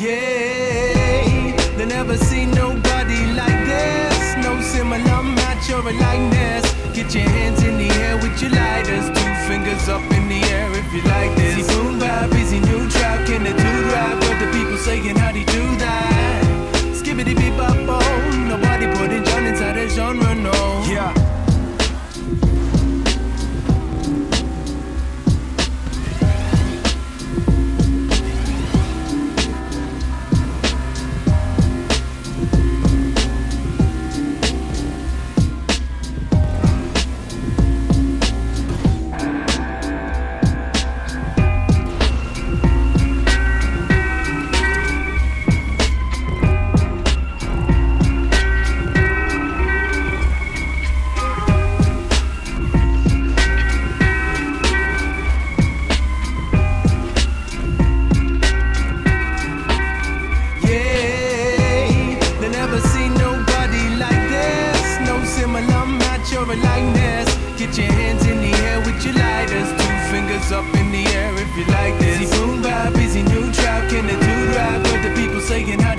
Yeah, they never seen nobody like this. No similar match or a likeness. Get your hands in the air with your lighters. 2 fingers up in the air if you like this. Easy boom bap, easy new trap. Can the dude rap? What the people saying, how'd he do that? Skibbity beep up, oh. Nobody putting John inside a genre, no. Yeah. Get your hands in the air with your lighters. 2 fingers up in the air if you like this. Easy boom bap, easy new trap. Can the dude rap? What the people saying?